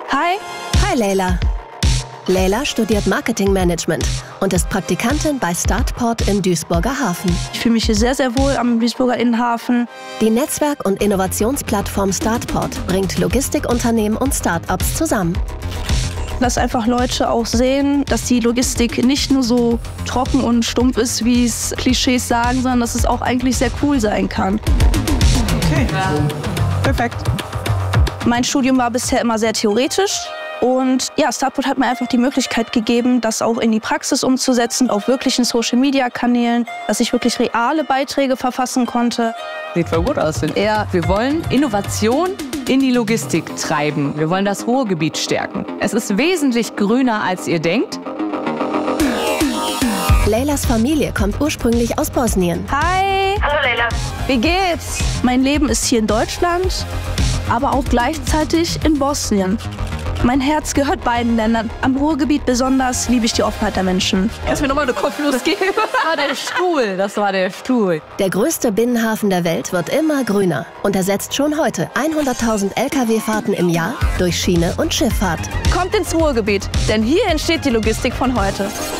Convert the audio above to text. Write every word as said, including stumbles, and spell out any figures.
Hi. Hi Leila. Leila studiert Marketingmanagement und ist Praktikantin bei Startport im Duisburger Hafen. Ich fühle mich hier sehr, sehr wohl am Duisburger Innenhafen. Die Netzwerk- und Innovationsplattform Startport bringt Logistikunternehmen und Start-ups zusammen. Dass einfach Leute auch sehen, dass die Logistik nicht nur so trocken und stumpf ist, wie es Klischees sagen, sondern dass es auch eigentlich sehr cool sein kann. Okay, ja. Perfekt. Mein Studium war bisher immer sehr theoretisch. Und ja, Startport hat mir einfach die Möglichkeit gegeben, das auch in die Praxis umzusetzen, auf wirklichen Social-Media-Kanälen, dass ich wirklich reale Beiträge verfassen konnte. Sieht voll gut aus. Ja, wir wollen Innovation in die Logistik treiben. Wir wollen das Ruhrgebiet stärken. Es ist wesentlich grüner, als ihr denkt. Leilas Familie kommt ursprünglich aus Bosnien. Hi! Hallo Leila. Wie geht's? Mein Leben ist hier in Deutschland, aber auch gleichzeitig in Bosnien. Mein Herz gehört beiden Ländern. Am Ruhrgebiet besonders liebe ich die Offenheit der Menschen. Kannst du mir nochmal eine Kopfnuss geben? Das war der Stuhl, das war der Stuhl. Der größte Binnenhafen der Welt wird immer grüner und ersetzt schon heute hunderttausend L K W-Fahrten im Jahr durch Schiene und Schifffahrt. Kommt ins Ruhrgebiet, denn hier entsteht die Logistik von heute.